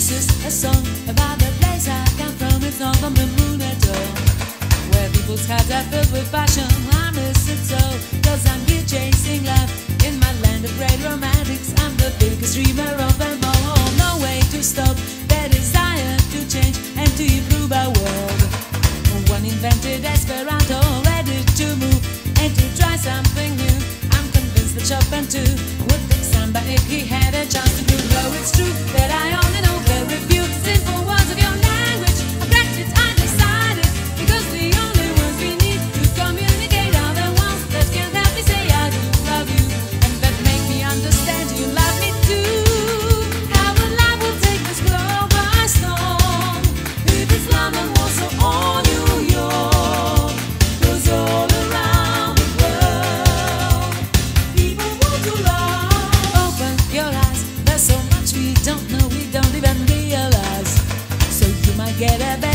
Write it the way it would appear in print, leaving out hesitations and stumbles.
This is a song about the place I come from. It's not from the moon at all, where people's hearts are filled with passion. I miss it so, cause I'm here chasing love in my land of great romantics. I'm the biggest dreamer of them all. No way to stop their desire to change and to improve our world. One invented Esperanto, ready to move and to try something new. I'm convinced that Chopin too would pick samba if he had a chance to do. Though it's true that I only know very few simple words of your language, I practice, I decided, because the only words we need to communicate are the ones that can help me say I do love you, and that make me understand you love me too. How would life will take this world by storm if it's London, Warsaw, or New York? 'Cause all around the world people want to love. Open your eyes, there's so much we don't know, we don't even realize. So you might get a better